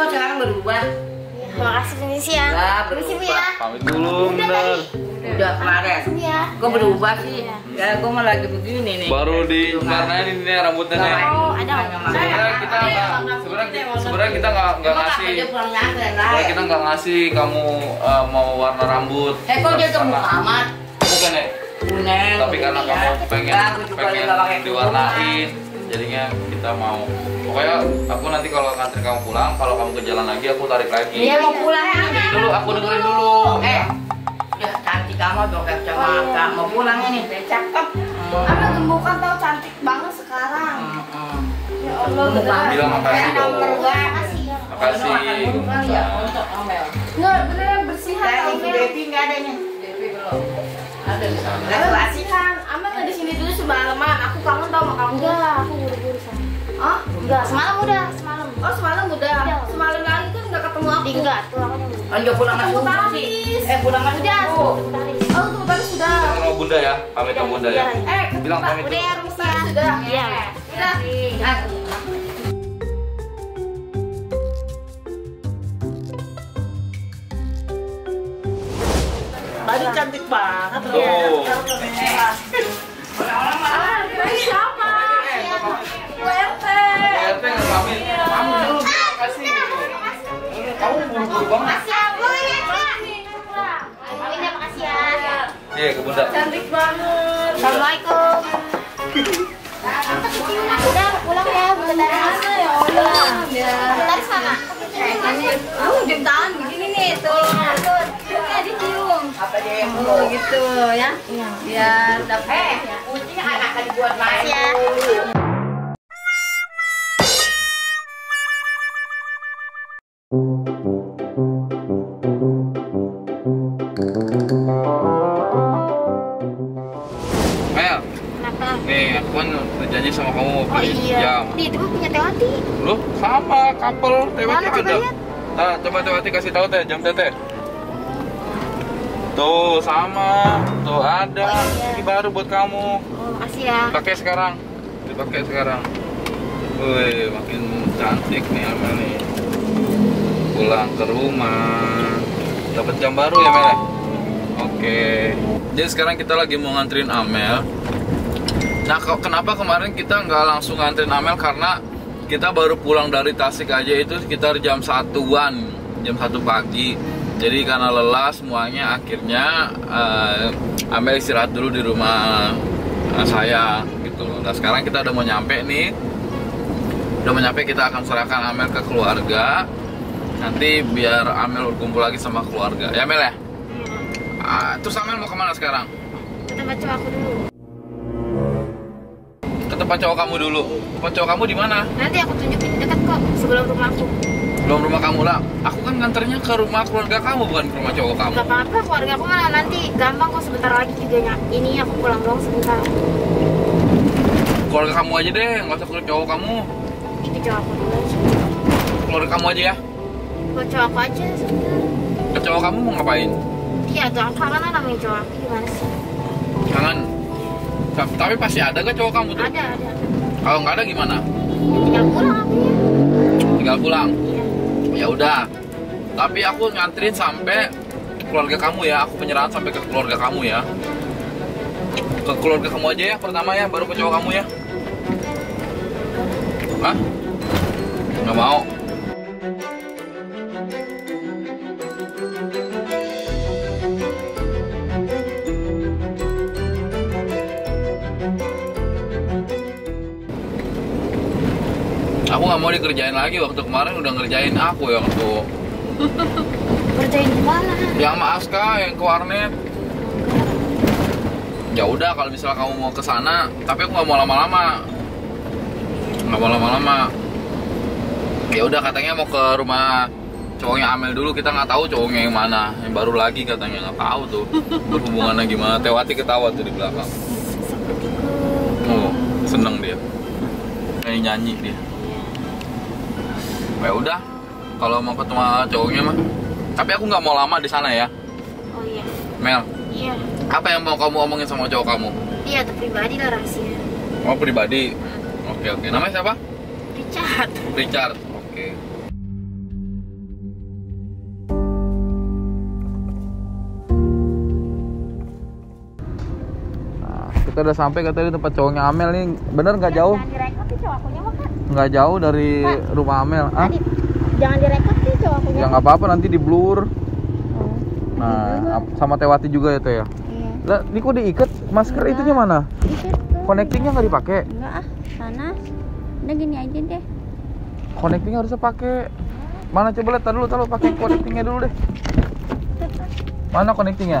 kok sekarang berubah. Makasih permisi ya. Permisi Bu ya. Pamit dulu, bener. Udah kemarin. Ya. Kok berubah sih? Ya gue mah lagi begini nih. Baru di warnain ini rambutnya nih. Oh, ada. Sebenarnya kita nggak ngasih. Sebenarnya kita nggak ngasih kamu mau warna rambut. Kok dia gemuk amat? Bukan ya. Kuning. Tapi karena kamu pengen diwarnain, jadinya kita mau. Pokoknya aku nanti kalau ngantri kamu pulang, kalau kamu ke jalan lagi aku tarik lagi. Iya mau pulang ya. Dulu aku dengerin dulu. Ya cantik kamu dong kacamata. Mau pulang ini, cakep. Apa gembukan tau cantik banget sekarang. Ya Allah, Bilang makasih dong. Makasih ya. Makasih. Ya untuk Amel. Nggak, beneran bersihan Saya tau ibu Mel. Devi nggak ada nih. Devi belum. Ada di sana. Amel bersihan. Amel nggak di sini dulu semalaman. Aku kangen tau sama kamu. Enggak, aku buru-buru sama. Oh? Enggak, semalam udah, semalam. Oh, semalam udah. Semalam lagi kan nggak ketemu aku. Enggak, pulang aja. Anjo pulang Ketemu subuh Taris. sih. Pulang Udah, subuh. oh, ketemu Taris sudah. Sama bunda ya, pamit sama bunda ya. Bilang pamit Udah dulu. ya, Rusia. Sudah. Iya. Udah. Baru cantik banget. Tuh. Ini siapa? WRT. RT nggak pamit. Pamit dulu, terima kasih. Kamu buru-buru banget. Makasih ya, Bu. Pamit ya, makasih ya. Iya, ke bunda. Cantik banget. Assalamualaikum. Udah pulang ya, Bu Taris. Ya Allah. Bu Taris mana? Jam tangan begini nih tuh. Tuh dicium. Apa dia yang Oh gitu ya. Biar dapat. kucing anak kan dibuat main. Makasih ya. Mel, Kenapa? nih aku kan udah janji sama kamu mau Oh beli iya. jam. Nih, itu punya Tewati. Loh, sama couple Tewati Mana, coba ada. lihat. Nah, coba Tewati kasih tahu teh jam teh. Tuh sama, tuh ada. Oh, iya. Ini baru buat kamu. Oh, makasih ya. Pakai sekarang, dipakai sekarang. Wih, makin cantik nih Amel nih. Pulang ke rumah, dapat jam baru ya Mel. Oke. Jadi sekarang kita lagi mau nganterin Amel. Nah, kenapa kemarin kita nggak langsung nganterin Amel? Karena kita baru pulang dari Tasik aja itu sekitar jam 1-an, jam 1 pagi. Jadi karena lelah semuanya, akhirnya Amel istirahat dulu di rumah saya gitu. Nah sekarang kita udah mau nyampe nih. Udah mau nyampe, kita akan serahkan Amel ke keluarga. Nanti biar Amel berkumpul lagi sama keluarga. Ya Mel ya? Terus Amel mau kemana sekarang? Ke tempat cowok aku dulu. Ke tempat cowok kamu dulu. Tempat cowok kamu di mana? Nanti aku tunjukin dekat kok, sebelum rumahku. Belum rumah kamu lah. Aku kan nganternya ke rumah keluarga kamu, bukan ke rumah cowok kamu. Gak apa-apa, keluarga aku malah nanti gampang kok, sebentar lagi juga ini aku pulang doang sebentar. Keluarga kamu aja deh, nggak usah ke cowok kamu. Ini cowok aku dulu aja. Keluarga kamu aja ya. Buat cowok aku aja sebentar. Ke cowok kamu mau ngapain? Iya tuh, aku kangen lah namanya cowok aku, gimana sih? Kangen. Tapi pasti ada gak cowok kamu tuh? Ada. Kalau nggak ada gimana? Ya, tinggal pulang aku ya. Tinggal pulang. Iya. Ya udah. Tapi aku nganterin sampai keluarga kamu ya. Aku penyerahan sampai ke keluarga kamu ya. Ke keluarga kamu aja ya pertama ya, baru ke cowok kamu ya. Hah? Nggak mau. Aku nggak mau dikerjain lagi, waktu kemarin udah ngerjain aku yang tuh. Kerjain di mana? Yang sama Aska yang ke warnet. Ya udah kalau misalnya kamu mau ke sana, tapi aku nggak mau lama-lama. Nggak mau lama-lama. Ya udah katanya mau ke rumah cowoknya Amel dulu, kita nggak tahu cowoknya yang mana, yang baru lagi katanya, nggak tahu tuh berhubungannya gimana. Tewati ketawa tuh di belakang. Oh, seneng dia. Kayak nyanyi dia. Ya udah, kalau mau ketemu cowoknya mah. Tapi aku nggak mau lama di sana ya. Oh iya. Mel, Iya. apa yang mau kamu omongin sama cowok kamu? Iya, itu pribadi lah rahasia. Oh pribadi. Oke. Namanya siapa? Richard. Richard. Oke. Kita udah sampai katanya di tempat cowoknya Amel nih. Bener nggak jauh? Jangan direkod sih cowok akunya mah, Kak. Nggak jauh dari rumah Amel. Ah? Jangan direkod sih cowok akunya. Ya nggak apa-apa, nanti di blur. Oh. Nah, sama Tewati juga ya Teh ya. Iya. Lah, ini kok diikat masker itunya mana? Ikat tuh. Connectingnya nggak dipakai? Enggak ah, sana. Udah gini aja deh. Connectingnya harusnya pakai. Mana coba lihat, taruh pakai connectingnya dulu deh. Mana connectingnya?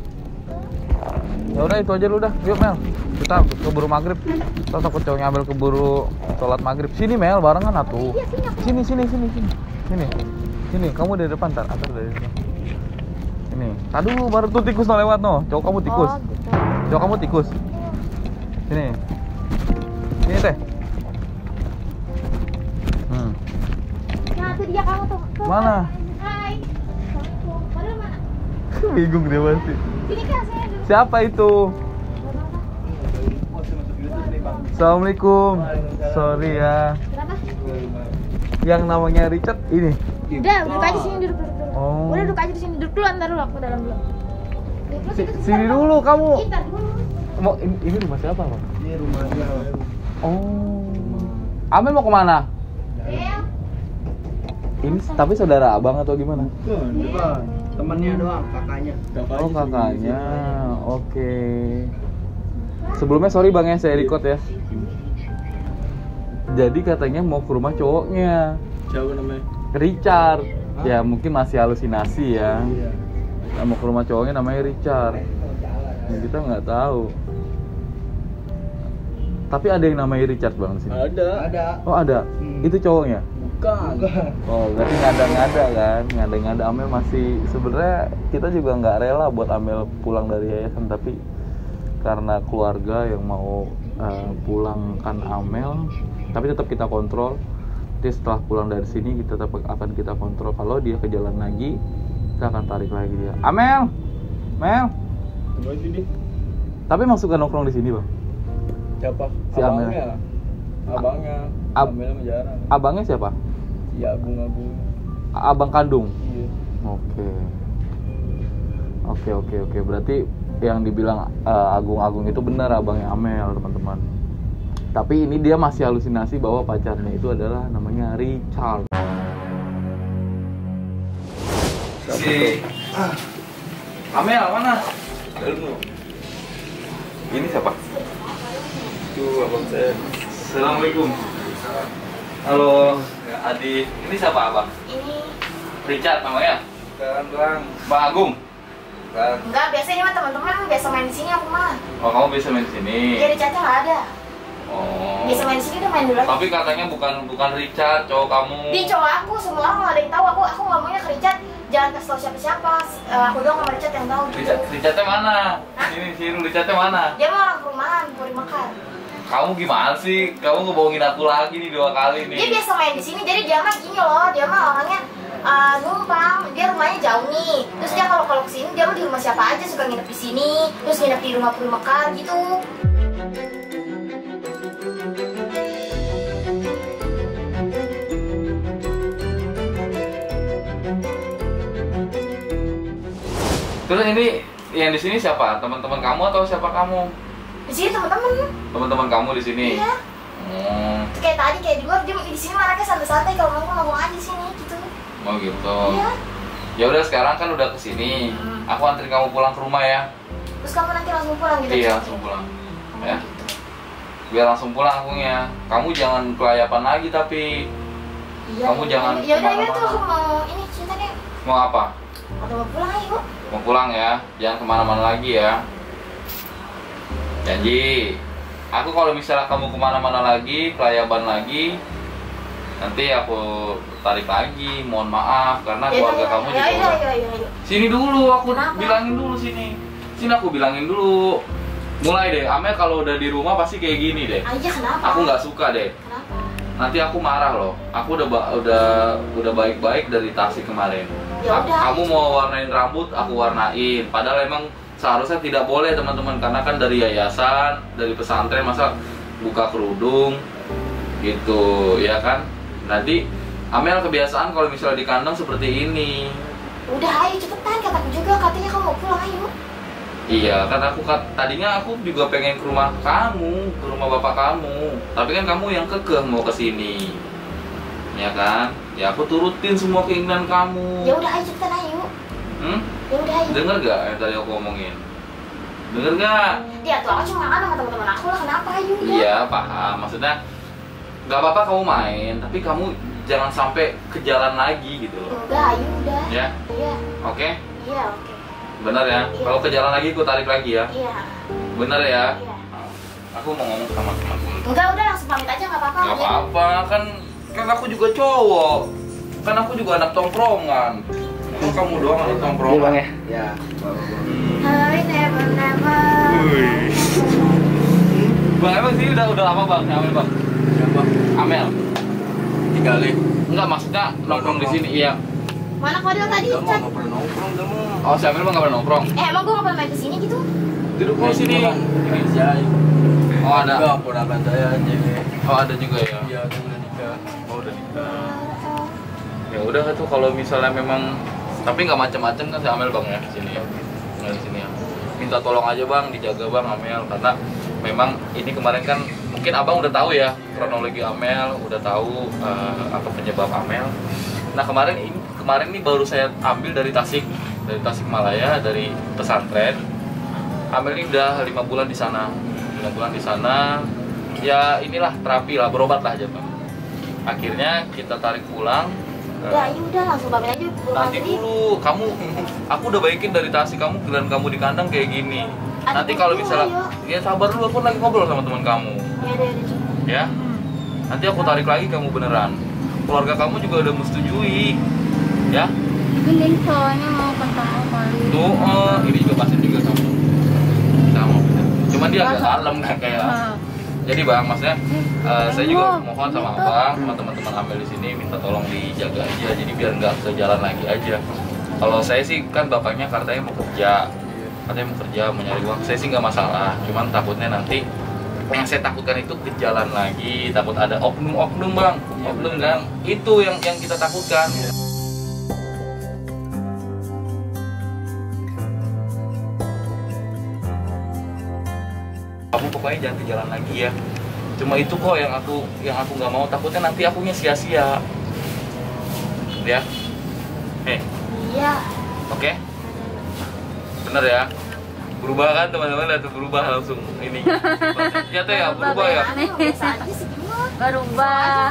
Ya udah itu aja dulu dah. Yuk Mel, kita keburu maghrib. Kita takut cowoknya Amel keburu sholat maghrib. Sini Mel, barengan atuh. Sini. Sini, kamu dari depan atar dari depan. Sini. Aduh, baru tuh tikus no lewat no. Cowok kamu tikus. Oh, gitu. Cowok kamu tikus. Sini. Sini Teh. Nah, itu dia kamu tuh. Mana? Hai. Padahal mana? Bingung dia pasti. Sini Kak, saya dulu. Siapa itu? Assalamualaikum. Sorry ya. Kenapa? Yang namanya Richard ini. Udah duduk aja sini, duduk. Oh. Udah duduk aja di sini, duduk dulu, antar dulu aku dalam dulu. Sini dulu kamu. Ntar dulu. Mau ini rumah siapa, Bang? Ini rumahnya. Oh. Amel mau kemana? Del. Ini tapi saudara abang atau gimana? Bukan. Temennya doang, kakaknya. Oh kakaknya. Oke. Sebelumnya sorry Bang ya, saya record ya. Jadi katanya mau ke rumah cowoknya, Siapa namanya? Richard. Ya mungkin masih halusinasi ya. Iya. Nah, mau ke rumah cowoknya namanya Richard. Ya, kita nggak tahu. Tapi ada yang namanya Richard Bang di sini. Ada. Oh ada. Itu cowoknya. Bukan. Oh berarti ngada-ngada kan? Ngada-ngada. Amel masih sebenarnya kita juga nggak rela buat Amel pulang dari yayasan, tapi karena keluarga yang mau pulangkan Amel, tapi tetap kita kontrol. Jadi setelah pulang dari sini kita tetap akan kita kontrol. Kalau dia ke jalan lagi, kita akan tarik lagi dia. Amel, Mel. Tunggu sini. Tapi masuk ke nongkrong di sini Bang. Siapa? Si Amel. Abangnya. Amel mah jarang. Abangnya siapa? Si Agung. Abang kandung. Iya. Oke. Berarti yang dibilang Agung itu benar abangnya Amel, teman-teman. Tapi ini dia masih halusinasi bahwa pacarnya itu adalah namanya Richard. Si Amel mana? Ini siapa? Itu abang saya. Assalamualaikum. Halo, Adi. Ini siapa abang? Ini Richard namanya? Bukan, Bang. Bang Agung. Bukan. enggak, biasanya mah teman-teman biasa main di sini aku mah. Oh, kamu bisa main di sini. Iya, Richardnya nggak ada. Oh. Biasa main di sini udah main dulu. Tapi katanya bukan Richard, cowok kamu. Di cowok aku, semua orang nggak ada yang tahu. Aku ngomongnya ke Richard, jangan kasih tahu siapa-siapa. Aku doang sama Richard yang tahu. Gitu. Richardnya mana? Sini, Richardnya mana? Dia mah orang perumahan, mau makan. Kamu gimana sih? Kamu ngebohongin aku lagi nih 2 kali nih. Dia biasa main di sini, jadi dia mah gini loh, dia mah orangnya numpang. Dia rumahnya jauh nih. Terus dia kalau kesini, dia mah di rumah siapa aja suka nginep di sini, terus nginep di rumah perumahan gitu. Terus ini yang di sini siapa? Teman-teman kamu atau siapa kamu? Di sini teman-teman. Teman-teman kamu di sini. Iya. Kayak tadi kayak di luar, dia di sini anaknya santai-santai, kalau ngomong aja di sini gitu. Oh gitu. Iya. Ya udah sekarang kan udah kesini. Aku anterin kamu pulang ke rumah ya. Terus kamu nanti langsung pulang gitu? Iya langsung pulang. Ya. Biar langsung pulang akunya. Kamu jangan kelayapan lagi tapi. Iya, Kamu jangan ya udah kemana-mana. tuh aku mau ini cerita deh. Mau apa? Atau mau pulang aja yuk. Mau pulang ya. Jangan kemana-mana lagi ya. Janji. Aku kalau misalnya kamu kemana-mana lagi, kelayaban lagi, nanti aku tarik lagi. Mohon maaf karena keluarga kamu juga udah. Iya. Sini dulu, aku Kenapa? bilangin dulu sini. Sini aku bilangin dulu. Mulai deh, Amel kalau udah di rumah pasti kayak gini deh. Aja kenapa? Aku nggak suka deh. Kenapa? Nanti aku marah loh. Aku udah baik-baik dari Tasik kemarin. Ya udah. Kamu mau warnain rambut, aku warnain. Padahal emang seharusnya tidak boleh teman-teman, karena kan dari yayasan, dari pesantren masa buka kerudung gitu, ya kan? Nanti Amel kebiasaan kalau misalnya di kandang seperti ini. Udah ayo cepetan, kataku juga katanya kamu mau pulang ayo. Iya, kan tadinya aku juga pengen ke rumah kamu, ke rumah bapak kamu. Tapi kan kamu yang kekeh mau ke sini. Ya kan? Ya aku turutin semua keinginan kamu. Ya udah ayo cepetan ayo. Ya udah ayo. Dengar gak yang tadi aku ngomongin? Dengar gak? Dia tuh aku cuma makan sama teman-teman aku lah, kenapa ayo udah. Iya, paham. Maksudnya nggak apa-apa kamu main, tapi kamu jangan sampai ke jalan lagi gitu loh. Udah ayo udah. Ya? Iya. Oke? Iya oke. Bener ya? Iya. Kalau ke jalan lagi aku tarik lagi ya? Iya. Bener ya? Iya. Aku mau ngomong sama teman-teman. Enggak udah langsung pamit aja nggak apa-apa. Nggak apa-apa, kan aku juga cowok. Kan aku juga anak tongkrongan. Emang kamu doang anak tongkrongan? Bang ya? Ya. Hai never never. Bang, emang sih udah lama bang, Amel bang? Siapa? Amel? 3 kali. Enggak, maksudnya nongkrong di sini, iya. Mana Kodel tadi? Kamu Chat. nggak pernah nongkrong kamu. Oh, si Amel bang nggak pernah nongkrong? Emang gua nggak pernah main kesini gitu? Duduk di sini. Ini saya. Oh ada. Enggak, ponakan saya aja. Oh ada juga ya. Iya, aku udah nikah. Oh udah nikah. Ya udah tuh kalau misalnya memang, tapi nggak macam-macam kan si Amel bang ya di sini ya. Nggak di sini ya. Minta tolong aja bang, dijaga bang Amel, karena memang ini kemarin kan mungkin abang udah tahu ya kronologi Amel, udah tahu apa penyebab Amel. Nah kemarin ini baru saya ambil dari Tasikmalaya, dari pesantren. Amel ini udah 5 bulan di sana, 5 bulan di sana. Ya inilah terapi lah, berobat lah aja bang. Akhirnya kita tarik pulang. Udah ayo udah langsung pamit aja. Nanti dulu, aku udah baikin dari Tasik kamu dan kamu di kandang kayak gini. Nanti kalau misalnya, ya sabar dulu, aku lagi ngobrol sama teman kamu. Ya udah coba. Ya, nanti aku tarik lagi kamu beneran. Keluarga kamu juga udah menyetujui, ya. Ini cowoknya mau ketemu kali. Tuh, ini juga pasien juga kamu. Cuman dia agak kalem kan kayak. Jadi bang, maksudnya saya juga mohon sama abang, sama teman-teman Amel di sini minta tolong dijaga aja, jadi biar nggak ke jalan lagi aja. Kalau saya sih kan bapaknya katanya mau kerja, mau nyari uang. Saya sih nggak masalah, cuman takutnya nanti yang saya takutkan itu ke jalan lagi, takut ada oknum bang, oknum kan, itu yang kita takutkan. Kamu pokoknya jangan ke jalan lagi ya. Cuma itu kok yang aku nggak mau, takutnya nanti akunya sia-sia. Ya. Iya. Oke. Bener ya. Berubah kan teman-teman, lihat berubah langsung ini. Ya teh ya, berubah ya. Biasa aja sih gimana? Berubah.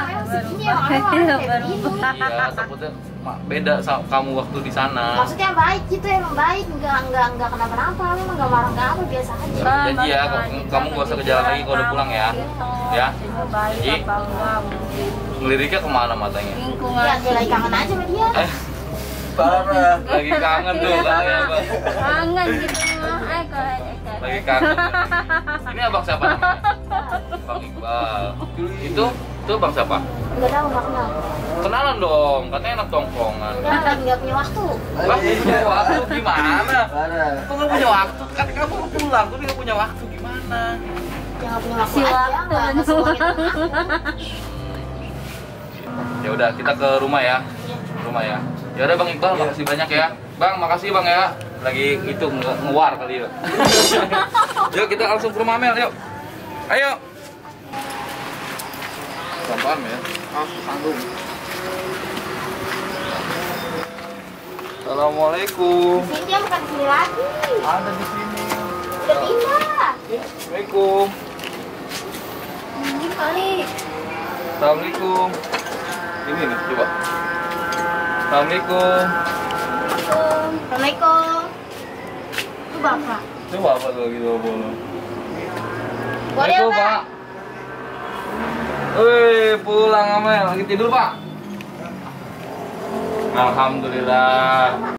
Iya, takutnya beda sama kamu waktu di sana. Maksudnya baik gitu, emang baik, nggak kenapa-napa, memang nggak marah nggak apa, biasa aja. Janji ya, kamu gak usah ke jalan lagi kalau udah pulang ya. Ya. Janji. Ngeliriknya kemana matanya? Ya dia lagi kangen aja sama dia. Parah. Lagi kangen tuh kan ya bang. Kangen gitu mah. Lagi kangen. Ini abang siapa namanya? Bang Iqbal. Itu bang siapa? Nggak tahu, nggak kenal. Kenalan dong, katanya anak tongkrongan. Udah lagi nggak punya waktu. Wah, punya waktu gimana? Parah. Kok nggak punya waktu? Kan kamu pulang, aku nggak punya waktu gimana? Ya nggak punya waktu Si aja, waktu. nggak semuanya tentang aku. Ya udah, kita ke rumah ya. Rumah ya. Ya udah Bang Iqbal, makasih banyak ya. Bang, makasih Bang ya. Lagi itu nguar kali ya. Yuk kita langsung ke rumah Mel, yuk. Ayo. Pelan-pelan ya. Sanggung. Assalamualaikum. Sini dia bukan di sini lagi. Ada di sini. Udah pindah. Assalamualaikum. Ini kali. Assalamualaikum. Ini nih, coba. Assalamualaikum. Assalamualaikum. Itu bapak. Coba apa tuh lagi bawa bola? Boleh Pak. Wih, pulang Amel. Lagi tidur, Pak. Alhamdulillah.